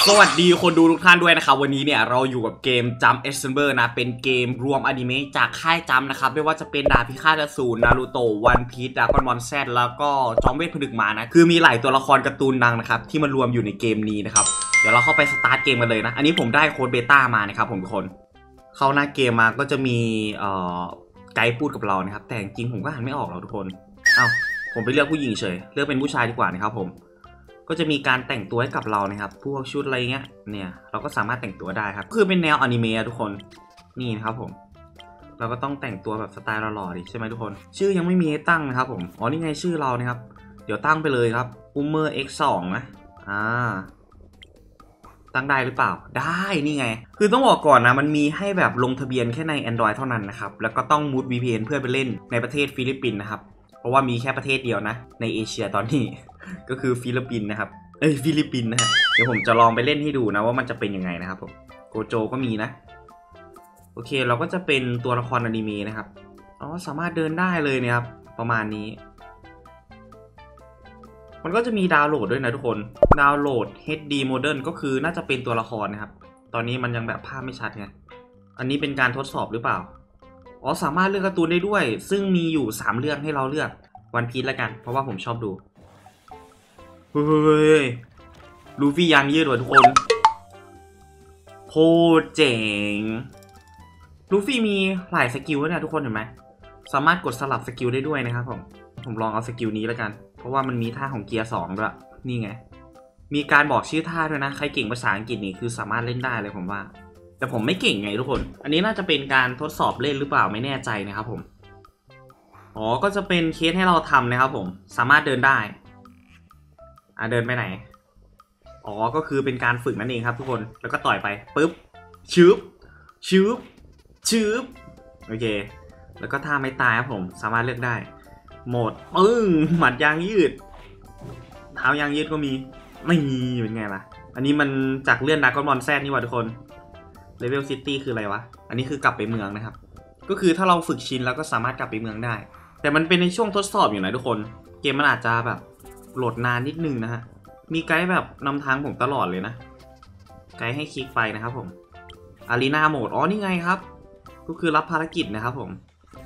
สวัสดีคนดูทุกท่านด้วยนะครับวันนี้เนี่ยเราอยู่กับเกมจัมป์เอสเซมเบอร์นะเป็นเกมรวมอนิเมะจากค่ายจัมป์นะครับไม่ว่าจะเป็นดาบพิฆาตอสูรนารูโตะวันพีซดราก้อนบอลแซดแล้วก็จอมเวทผนึกหมานะคือมีหลายตัวละครการ์ตูนดังนะครับที่มารวมอยู่ในเกมนี้นะครับเดี๋ยวเราเข้าไปสตาร์ทเกมกันเลยนะอันนี้ผมได้โค้ดเบต้ามานะครับผมทุกคนเข้าหน้าเกมมาก็จะมีไกด์พูดกับเรานะครับแต่จริงผมก็อ่านไม่ออกหรอกทุกคนผมไปเลือกผู้หญิงเฉยเลือกเป็นผู้ชายดีกว่านะครับผมก็จะมีการแต่งตัวให้กับเรานะครับพวกชุดอะไรเงี้ยเนี่ยเราก็สามารถแต่งตัวได้ครับคือเป็นแนวอนิเมะทุกคนนี่นะครับผมเราก็ต้องแต่งตัวแบบสไตล์หล่อๆดิใช่ไหมทุกคนชื่อยังไม่มีให้ตั้งนะครับผมอ๋อนี่ไงชื่อเรานะครับเดี๋ยวตั้งไปเลยครับUmer X2 นะตั้งได้หรือเปล่าได้นี่ไงคือต้องบอกก่อนนะมันมีให้แบบลงทะเบียนแค่ใน Android เท่านั้นนะครับแล้วก็ต้องมูด VPN เพื่อไปเล่นในประเทศฟิลิปปินส์นะครับเพราะว่ามีแค่ประเทศเดียวนะในเอเชียตอนนี้ ก็คือฟิลิปปินส์นะครับฟิลิปปินส์นะฮะเดี๋ยวผมจะลองไปเล่นให้ดูนะว่ามันจะเป็นยังไงนะครับผมโกโจก็มีนะโอเคเราก็จะเป็นตัวละครอนิเมะนะครับอ๋อสามารถเดินได้เลยเนี่ยครับประมาณนี้มันก็จะมีดาวน์โหลดด้วยนะทุกคนดาวน์โหลด HD Modern ก็คือน่าจะเป็นตัวละครนะครับตอนนี้มันยังแบบภาพไม่ชัดไงอันนี้เป็นการทดสอบหรือเปล่าอ๋อสามารถเลือกการ์ตูนได้ด้วยซึ่งมีอยู่3เรื่องให้เราเลือกวันพีซละกันเพราะว่าผมชอบดูเฮ้ยลูฟี่ยางยืดว่ะทุกคนโคตรเจ๋งลูฟี่มีหลายสกิลเนี่ยทุกคนเห็นไหมสามารถกดสลับสกิลได้ด้วยนะครับผมลองเอาสกิลนี้แล้วกันเพราะว่ามันมีท่าของเกียร์2ด้วยนี่ไงมีการบอกชื่อท่าด้วยนะใครเก่งภาษาอังกฤษนี่คือสามารถเล่นได้เลยผมว่าแต่ผมไม่เก่งไงทุกคนอันนี้น่าจะเป็นการทดสอบเล่นหรือเปล่าไม่แน่ใจนะครับผมอ๋อก็จะเป็นเคสให้เราทำนะครับผมสามารถเดินได้เดินไปไหนอ๋อก็คือเป็นการฝึกนั่นเองครับทุกคนแล้วก็ต่อยไปปึ๊บชืบโอเคแล้วก็ท่าไม่ตายครับผมสามารถเลือกได้โหมดหมัดยางยืดเท้ายางยืดก็มีไม่มีเป็นไงล่ะอันนี้มันจากเลื่อนดราก้อนบอลแซดนี่ว่ะทุกคนเลเวลซิตี้คืออะไรวะอันนี้คือกลับไปเมืองนะครับก็คือถ้าเราฝึกชินแล้วก็สามารถกลับไปเมืองได้แต่มันเป็นในช่วงทดสอบอยู่นะทุกคนเกมมันอาจจะแบบโหลดนานนิดนึงนะฮะมีไกด์แบบนำทางผมตลอดเลยนะไกด์ให้คลิกไปนะครับผมอารีนาโหมดอ๋อนี่ไงครับก็คือรับภารกิจนะครับผม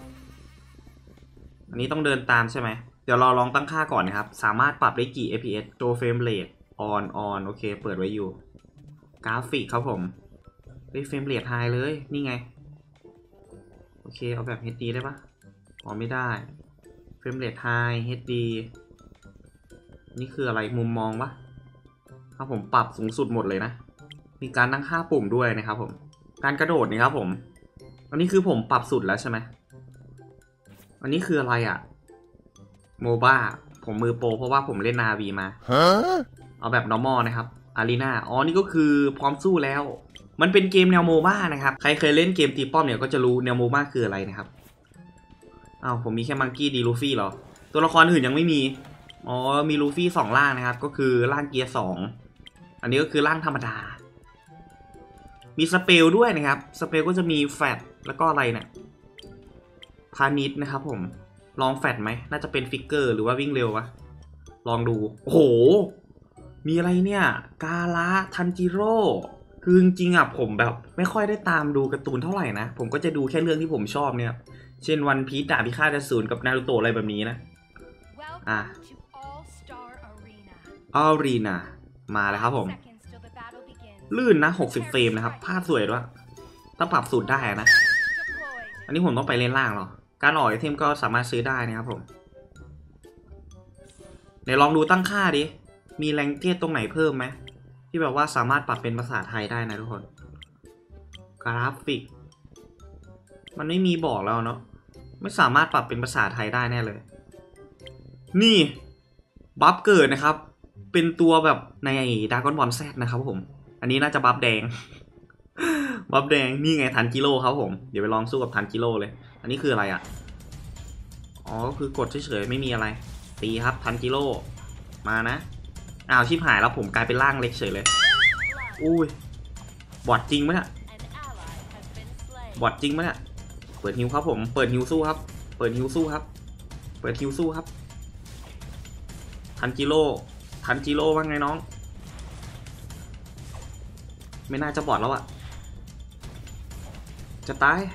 อันนี้ต้องเดินตามใช่ไหมเดี๋ยวเราลองตั้งค่าก่อนนะครับสามารถปรับได้กี่ fps โชว์เฟรมเรทออนโอเคเปิดไว้อยู่กราฟิกครับผมได้เฟรมเรทไฮเลยนี่ไงโอเคเอาแบบ HD ได้ปะอ๋อไม่ได้เฟรมเรทไฮ HD นี่คืออะไรมุมมองปะถ้าผมปรับสูงสุดหมดเลยนะมีการตั้งค่าปุ่มด้วยนะครับผมการกระโดดนี่ครับผมอันนี้คือผมปรับสุดแล้วใช่ไหมอันนี้คืออะไรอะโมบ้าผมมือโปรเพราะว่าผมเล่นนาวีมาเอาแบบ normal นะครับอารีนาอ๋อนี่ก็คือพร้อมสู้แล้วมันเป็นเกมแนวโมบ้านะครับใครเคยเล่นเกมตีป้อมเนี่ยก็จะรู้แนวโมบ้าคืออะไรนะครับผมมีแค่มังกี้ดีลูฟี่เหรอตัวละครอื่นยังไม่มีอ๋อมีลูฟี่2ร่างนะครับก็คือร่างเกียร์2อันนี้ก็คือร่างธรรมดามีสเปลด้วยนะครับสเปลก็จะมีแฟตแล้วก็อะไรเนี่ยพาณิชย์นะครับผมลองแฟตไหมน่าจะเป็นฟิกเกอร์หรือว่าวิ่งเร็ววะลองดูโอ้โหมีอะไรเนี่ยกาละทันจิโร่คือจริงๆผมแบบไม่ค่อยได้ตามดูการ์ตูนเท่าไหร่นะผมก็จะดูแค่เรื่องที่ผมชอบเนี่ยเช่นวันพีซดาบพิฆาตอสูรกับนารูโตะอะไรแบบนี้นะอารีนามาแล้วครับผมลื่นนะ60เฟรมนะครับภาพสวยด้วยถ้าปรับสูตรได้นะอันนี้ผมต้องไปเล่นล่างหรอการออกไอเทมก็สามารถซื้อได้นะครับผมเดี๋ยวลองดูตั้งค่าดิมีแรงเกตตรงไหนเพิ่มไหมที่แบบว่าสามารถปรับเป็นภาษาไทยได้นะทุกคนกราฟิกมันไม่มีบอกแล้วเนาะไม่สามารถปรับเป็นภาษาไทยได้แน่เลยนี่บัฟเกิดนะครับเป็นตัวแบบในดราก้อนบอลแซดนะครับผมอันนี้น่าจะบัฟแดง บัฟแดงนี่ไงทันจิโร่ครับผมเดี๋ยวไปลองสู้กับทันจิโร่เลยอันนี้คืออะไรอ่ะอ๋อคือกดเฉยๆไม่มีอะไรตีครับทันจิโร่มานะชิบหายแล้วผมกลายเป็นร่างเล็กเฉยเลยอุ้ยบอดจริงไหมเนี่ยบอดจริงไหมเนี่ยเปิดฮิวครับผมเปิดฮิวสู้ครับเปิดฮิวสู้ครับทันจิโร่ว่าไงน้องไม่น่าจะบอดแล้วอะจะตาย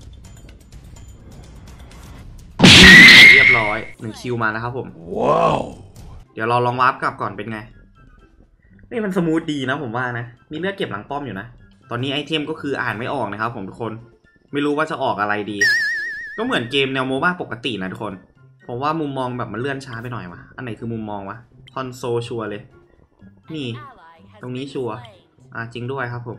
เรียบร้อย1 คิวมาแล้วครับผมว้าวเดี๋ยวเราลองวาร์ปกลับก่อนเป็นไงนี่มันสมูทดีนะผมว่านะมีเลือดเก็บหลังป้อมอยู่นะตอนนี้ไอเทมก็คืออ่านไม่ออกนะครับผมทุกคนไม่รู้ว่าจะออกอะไรดีก็เหมือนเกมแนวโมบ้าปกตินะทุกคนผมว่ามุมมองแบบมันเลื่อนช้าไปหน่อยวะอันไหนคือมุมมองวะคอนโซลชัวร์เลยนี่ตรงนี้ชัวร์จริงด้วยครับผม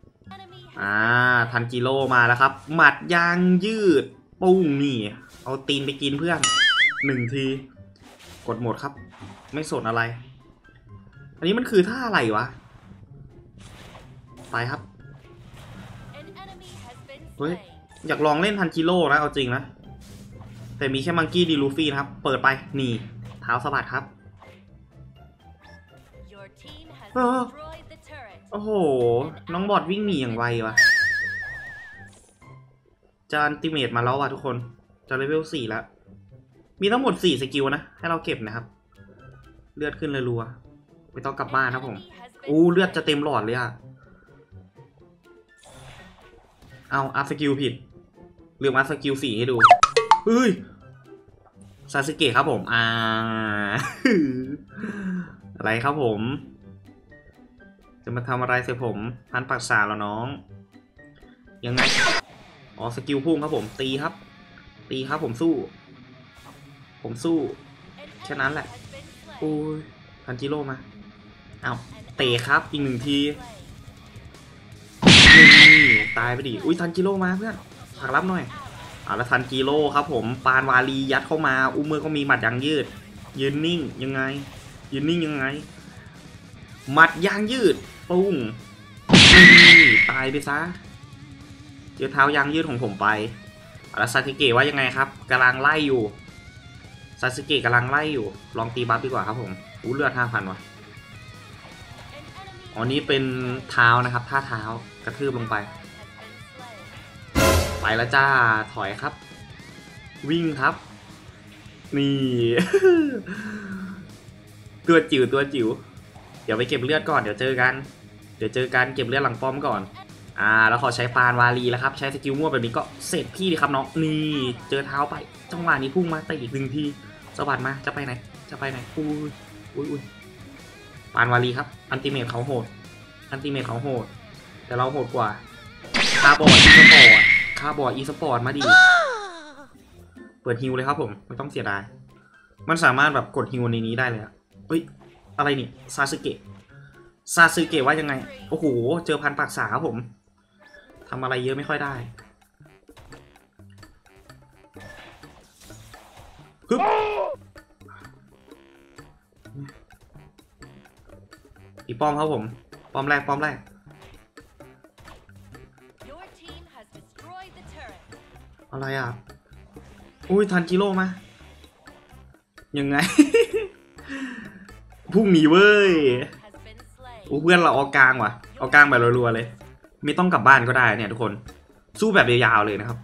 ทันจิโร่มาแล้วครับหมัดยางยืดปุ้งนี่เอาตีนไปกินเพื่อน1 ทีกดหมดครับไม่สนอะไรอันนี้มันคือท่าอะไรวะไปครับเฮ้ยอยากลองเล่นทันจิโร่นะเอาจริงนะแต่มีแค่มังกี้ดีลูฟี่นะครับเปิดไปนี่เท้าสะบัดครับโอ้โหน้องบอดวิ่งหนีอย่างไววะจะอันติเมตมาแล้วว่ะทุกคนจะเลเวล4แล้วมีทั้งหมด4 สกิลนะให้เราเก็บนะครับเลือดขึ้นเลยรัวไม่ต้องกลับบ้านนะผมเลือดจะเต็มหลอดเลยอะเอาอัพสกิลผิดลืมอัพสกิล4ให้ดูเฮ้ยซาสึเกะครับผมอะไรครับผมจะมาทำอะไรใส่ผมพันปากษาแล้วน้องยังไงสกิลพุ่งครับผมตีครับตีครับผมสู้แค่นั้นแหละโอ้ยทันจิโร่มาเอาเตะครับอีก1 ทีนี่ตายไปดิอุ้ยทันจิโร่มาเพื่อนผลักรับหน่อยแล้วทันจิโร่ครับผมปานวาลียัดเข้ามามือก็มีหมัดยางยืดยืนนิ่งยังไงยืนนิ่งยังไงหมัดยางยืดปุ้งตายไปซะเจอเท้ายางยืดของผมไปแล้วซาสึเกะว่ายังไงครับกำลังไล่อยู่ซาสึเกะกำลังไล่อยู่ลองตีบัฟดีกว่าครับผมเลือด 5,000 ว่ะนี่เป็นเท้านะครับท่าเท้ากระทืบลงไปไปแล้วจ้าถอยครับวิ่งครับนี่ ตัวจิ๋วเดี๋ยวไปเก็บเลือดก่อนเดี๋ยวเจอกันเก็บเลือดหลังป้อมก่อนแล้วขอใช้ปานวาลีแล้วครับใช้สกิลมั่วแบบนี้ก็เสร็จพี่ดีครับน้องนี่เจอเท้าไปจังหวะนี้พุ่งมาแต่อีก1 ทีสวัสดมาจะไปไหนอุ้ยปานวาลีครับอันติเมทเขาโหดแต่เราโหดกว่าคาร์บอร์ดอีสปอร์ตมาดิเปิดฮิวเลยครับผมไม่ต้องเสียดายมันสามารถแบบกดฮิวในนี้ได้เลยเฮ้ยอะไรนี่ซาสึเกะว่ายังไงโอ้โหเจอพันปากษาครับผมทำอะไรเยอะไม่ค่อยได้ฮึบอีป้อมครับผมป้อมแรกอะไรอุ้ยทันจิโร่มายังไง พุ่งหนีเว้ยเพื่อนเราเอากลางว่ะเอากลางแบบรัวๆเลยไม่ต้องกลับบ้านก็ได้เนี่ยทุกคนสู้แบบยาวๆเลยนะครับ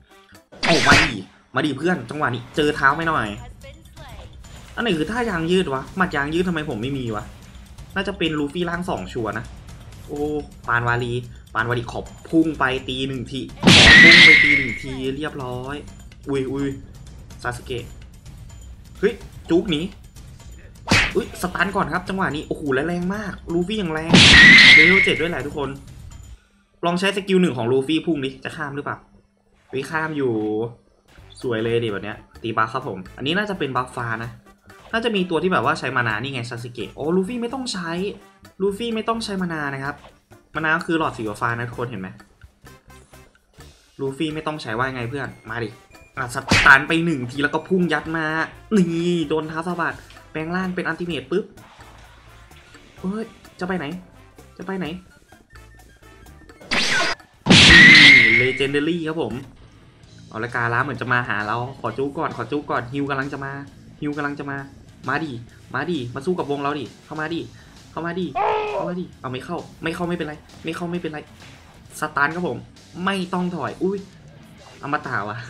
มาดิเพื่อนจังหวะนี้เจอเท้าไม่หน่อยอันไหนคือท่ายางยืดวะหมัดยางยืดทำไมผมไม่มีวะน่าจะเป็นลูฟี่ร่าง2ชัวร์นะปานวาลีขอบพุ่งไปตี1 ทีเรียบร้อยอุ้ยซาสึเกะเฮ้ยจุกหนีสตันก่อนครับจังหวะนี้โอ้โหแรงมากลูฟี่อย่างแรงเลเวล7ด้วยแหละทุกคนลองใช้สกิล1ของลูฟี่พุ่งดิจะข้ามหรือเปล่าข้ามอยู่สวยเลยดิแบบเนี้ยตีบัฟครับผมอันนี้น่าจะเป็นบัฟฟ้านะน่าจะมีตัวที่แบบว่าใช้มานานี่ไงซาสึเกะลูฟี่ไม่ต้องใช้มานานะครับมานาคือหลอดสีฟ้านะทุกคนเห็นไหมลูฟี่ไม่ต้องใช้ว่าไงเพื่อนมาดิสตันไป1 ทีแล้วก็พุ่งยัดมานี่โดนเท้าสะบัดแปลงร่างเป็นอัลติเมทปุ๊บเฮ้ยจะไปไหนเลเจนเดอรี่ครับผมละกาล้าเหมือนจะมาหาเราขอจู้ก่อนฮิวกำลังจะมามาดิมาสู้กับวงเราดิเข้ามาดิเอาไม่เข้าไม่เป็นไรสตาร์ทครับผมไม่ต้องถอยอุ้ยอมตะว่ะ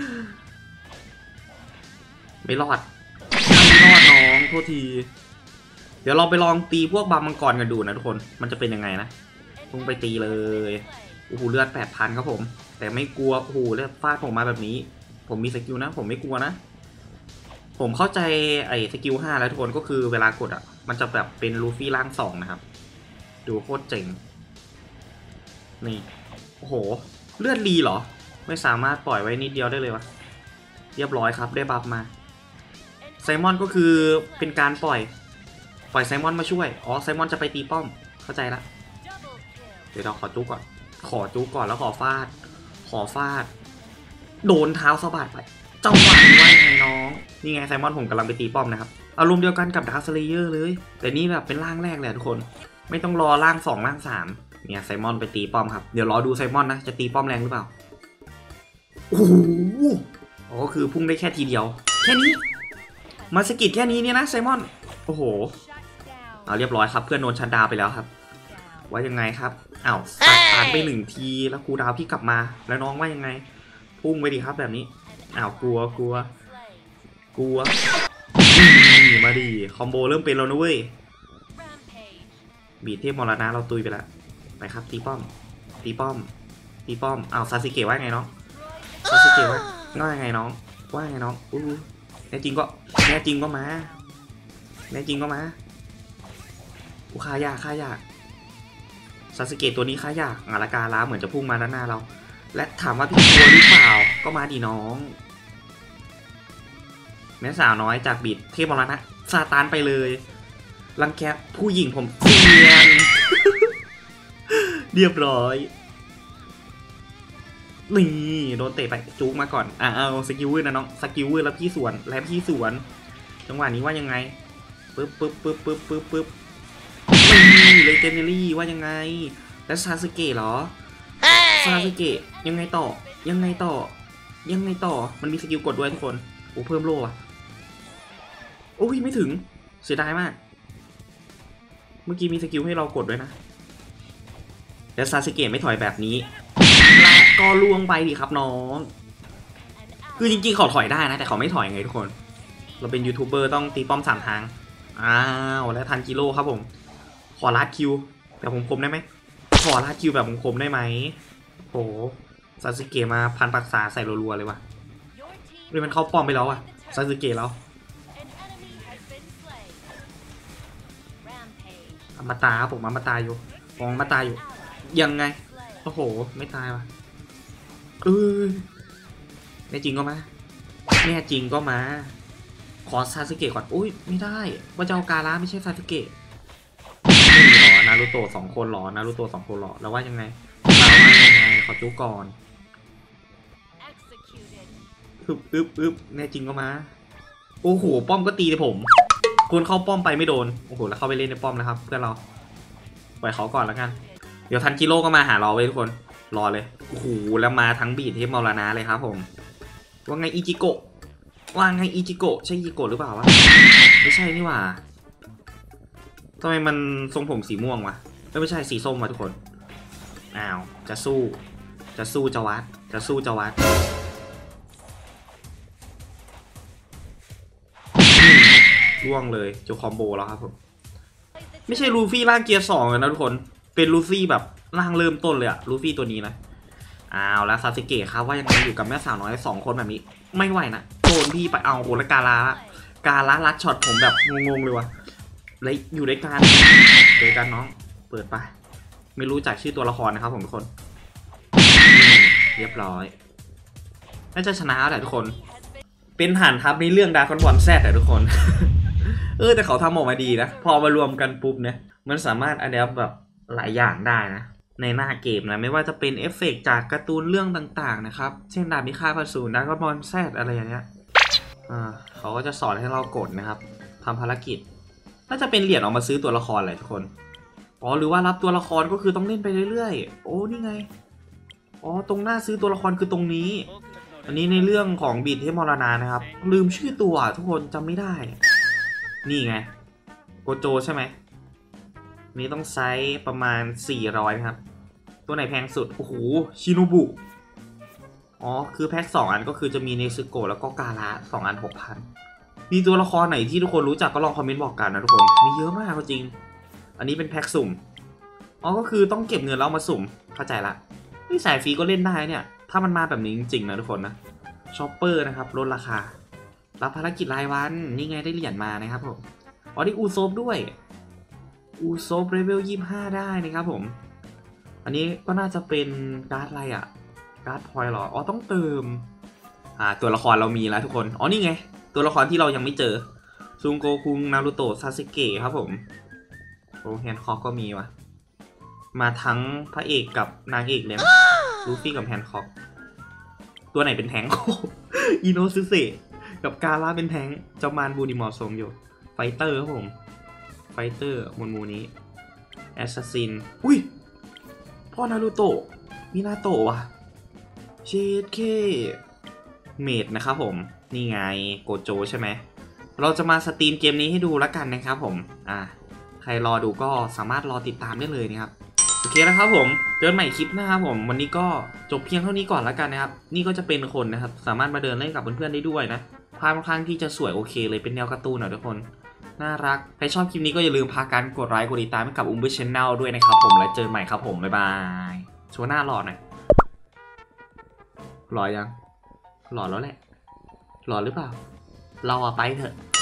ไม่รอดน้องโทษทีเดี๋ยวเราไปลองตีพวกบามังกรกันดูนะทุกคนมันจะเป็นยังไงนะพุ่งไปตีเลยโอ้โหเลือด8,000ครับผมแต่ไม่กลัวโอ้โหเลือดฟาดผมมาแบบนี้ผมมีสกิลนะผมไม่กลัวนะผมเข้าใจไอ้สกิล5แล้วทุกคนก็คือเวลากดอ่ะมันจะแบบเป็นลูฟี่ร่าง2นะครับดูโคตรเจ๋งนี่โอ้โหเลือดรีเหรอไม่สามารถปล่อยไว้นิดเดียวได้เลยวะเรียบร้อยครับได้บัฟมาไซมอนก็คือเป็นการปล่อยไซมอนมาช่วยอ๋อไซมอนจะไปตีป้อมเข้าใจละเดี๋ยวเราขอจุกก่อนแล้วขอฟาดโดนเท้าสะบัดไปจังหวะนี้ว่ายังไงน้องนี่ไงไซมอนผมกำลังไปตีป้อมนะครับอารมณ์เดียวกันกับดาร์คสเลเยอร์เลยแต่นี่แบบเป็นร่างแรกเลยทุกคนไม่ต้องรอร่าง2ร่าง3เนี่ยไซมอนไปตีป้อมครับเดี๋ยวรอดูไซมอนนะจะตีป้อมแรงหรือเปล่าโอ้โหอ๋อคือพุ่งได้แค่ทีเดียวแค่นี้มาสกิดแค่นี้เนี่ยนะไซมอนโอ้โหเอาเรียบร้อยครับเพื่อนโดนชันดาวไปแล้วครับว่ายังไงครับอ้าวสตาร์ทไป1ทีแล้วครูดาวพี่กลับมาแล้วน้องว่ายังไงพุ่งไปดิครับแบบนี้อ้าวกลัวมาดิคอมโบเริ่มเป็นแล้วนะเว้ยบีทเทพมรณะเราตุยไปแล้วไปครับตีป้อมอ้าวซาสึเกะว่าไงน้องซาสึเกะว่าไงน้องแน่จริงก็มากูฆ่ายากซาสึเกะตัวนี้ฆ่ายากงาละกาล้าเหมือนจะพุ่งมาด้านหน้าเราและถามว่าพี่กลัวหรือเปล่าก็มาดิน้องแม่สาวน้อยจากบีทเทพมรณะซาตานไปเลยรังแกผู้หญิงผมเซียน เรียบร้อยนี่โดนเตะไปจุกมาก่อนเอาสกิลวืดนะน้องสกิลวืดแล้วพี่สวนจังหวะนี้ว่ายังไงปึ๊บนี่เลยเจเนอรี่ว่ายังไงแล้วซาสึเกะเหรอซาสึเกะยังไงต่อมันมีสกิลกดด้วยทุกคนโอ้เพิ่มโล่อะโอ้ยไม่ถึงเสียดายมากเมื่อกี้มีสกิลให้เรากดด้วยนะแล้วซาสึเกะไม่ถอยแบบนี้ก็ล่วงไปดิครับน้องคือจริงๆเขาถอยได้นะแต่เขาไม่ถอยไงทุกคนเราเป็นยูทูบเบอร์ต้องตีป้อม3ทางอ้าวแล้วทันกิโลครับผมขอลาดคิวแบบผมคมได้ไหมโหซาสึเกะมาพันปักษาใส่รัวๆเลยว่ะเลยมันเข้าป้อมไปแล้วอ่ะซาสึเกะแล้วอมตะผมอมตะอยู่ยังไงโอ้โหไม่ตายว่ะแน่จริงก็มาขอซาสึเกะก่อนอุ้ยไม่ได้ว่าจะเอากาลาไม่ใช่ซาสึเกะนี่หรอนารูโตะ2 คนหรอแล้วว่ายังไงขอจูก่อนอึบแน่จริงก็มาโอ้โหป้อมก็ตีเลยผมคนเข้าป้อมไปไม่โดนโอ้โหแล้วเข้าไปเล่นในป้อมนะครับเพื่อนเราปล่อยเขาก่อนแล้วกันเดี๋ยวทันจิโร่ก็มาหาเราไว้ทุกคนรอเลยโอ้โหแล้วมาทั้งบีทเทพมรณะเลยครับผมว่าไงอิจิโกะใช่อิจิโกะหรือเปล่าวะไม่ใช่นี่หว่าทำไมมันทรงผมสีม่วงวะไม่ใช่สีส้มวะทุกคนอ้าวจะสู้จะวัดล่วงเลยเจอคอมโบแล้วครับผมไม่ใช่ลูฟี่ร่างเกียร์2เลยนะทุกคนเป็นลูฟี่แบบร่างเริ่มต้นเลยอะลูฟี่ตัวนี้นะอ้าวแล้วซาสึเกะครับว่ายังไงอยู่กับแม่สาวน้อย2 คนแบบนี้ไม่ไหวนะโดนพี่ไปเอาโหแล้วกาลาลัดช็อตผมแบบงงๆเลยวะแล้วอยู่ด้วยกันน้องเปิดไปไม่รู้จักชื่อตัวละครนะครับผมทุกคนเรียบร้อยน่าจะชนะแหละทุกคนเป็นฐานทัพในเรื่องดาร์คอนบอลแซดแต่ทุกคน แต่เขาทำออกมาดีนะพอมารวมกันปุ๊บเนี่ยมันสามารถอะแดปแบบหลายอย่างได้นะในหน้าเกมนะไม่ว่าจะเป็นเอฟเฟกต์จากการ์ตูนเรื่องต่างๆนะครับเช่นดาบพิฆาตอสูรดาร์คอนบอลแซดอะไรอย่างเงี้ยเขาก็จะสอนให้เรากดนะครับทำภารกิจน่าจะเป็นเหรียญออกมาซื้อตัวละครเลยทุกคนหรือว่ารับตัวละครก็คือต้องเล่นไปเรื่อยๆโอ้นี่ไงตรงหน้าซื้อตัวละครคือตรงนี้อันนี้ในเรื่องของบีทเทพมรณะนะครับลืมชื่อตัวทุกคนจำไม่ได้นี่ไงโกโจใช่ไหมนี้ต้องไซส์ประมาณ400ครับตัวไหนแพงสุดโอ้โหชิโนบุคือแพ็ค2 อันก็คือจะมีเนซึโกะแล้วก็กาละ2 อัน 6,000มีตัวละครไหนที่ทุกคนรู้จักก็ลองคอมเมนต์บอกกันนะทุกคนมีเยอะมากจริงอันนี้เป็นแพ็คสุ่มอ๋อก็คือต้องเก็บเงินแล้วมาสุ่มเข้าใจละนี่สายฟรีก็เล่นได้เนี่ยถ้ามันมาแบบนี้จริงๆนะทุกคนนะช็อปเปอร์นะครับลดราคารับภารกิจรายวันนี่ไงได้เหรียญมานะครับผมอ๋อได้อูโซฟด้วยอูโซฟเลเวล25ได้นะครับผมอันนี้ก็น่าจะเป็นการ์ดอะไรอะการ์ดพอยต์หรออ๋อต้องเติมตัวละครเรามีแล้วทุกคนอ๋อนี่ไงตัวละครที่เรายังไม่เจอซุงโกคุงนารูโตะซาสึเกะครับผมโอ้แฮนค็อกก็มีว่ะมาทั้งพระเอกกับนางเอกเลยนะลูฟี่กับแฮนค็อกตัวไหนเป็นแทงค์ อิโนซึเซะกับกาล่าเป็นแทงค์เจ้ามานบูดีมอสมอยู่ไฟเตอร์ครับผมไฟเตอร์มูนี้แอสซัสซินอุ้ยพ่อนารูโตะมินาโตะว่ะเชดเคเมดนะครับผมนี่ไงโกโจใช่ไหมเราจะมาสตรีมเกมนี้ให้ดูแล้วกันนะครับผมใครรอดูก็สามารถรอติดตามได้เลยนะครับโอเคนะครับผมเจอกันใหม่คลิปหน้าครับผมวันนี้ก็จบเพียงเท่านี้ก่อนแล้วกันนะครับนี่ก็จะเป็นคนนะครับสามารถมาเดินเล่นกับเพื่อนๆได้ด้วยนะภาพค่อนข้างที่จะสวยโอเคเลยเป็นแนวการ์ตูนทุกคนน่ารักใครชอบคลิปนี้ก็อย่าลืมพากันกดไลค์กดติดตามให้กับอุ้มเบอร์ชแนลด้วยนะครับผมแล้วเจอกันใหม่ครับผมบ๊ายบายโชว์หน้าหล่อหน่อยหล่อยังหล่อแล้วแหละหล่อหรือเปล่าเราไปเถอะ